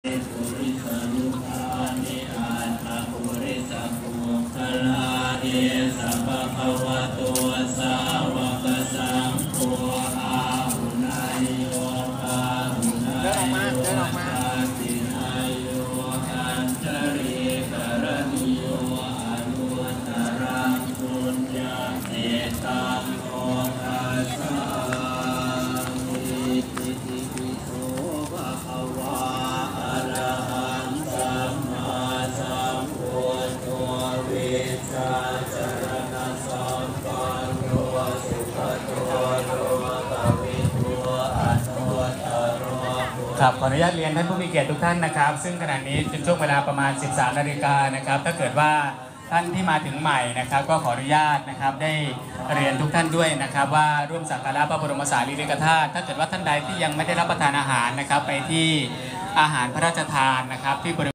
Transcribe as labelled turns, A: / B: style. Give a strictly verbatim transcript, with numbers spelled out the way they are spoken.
A: ครับขออนุญาตเรียนท่านผู้มีเกียรติทุกท่านนะครับซึ่งขณะนี้เป็นช่วงเวลาประมาณ สิบสามนาฬิกานะครับถ้าเกิดว่าท่านที่มาถึงใหม่นะครับก็ขออนุญาตนะครับได้เรียนทุกท่านด้วยนะครับว่าร่วมสักการะพระบรมสารีริกธาตุถ้าเกิดว่าท่านใดที่ยังไม่ได้รับประทานอาหารนะครับไปที่อาหารพระราชทานนะครับที่บริ